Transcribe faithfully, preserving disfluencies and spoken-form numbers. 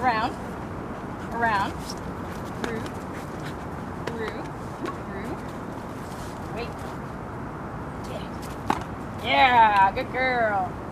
around, around, through, through, through. Wait. Yeah. Yeah, good girl.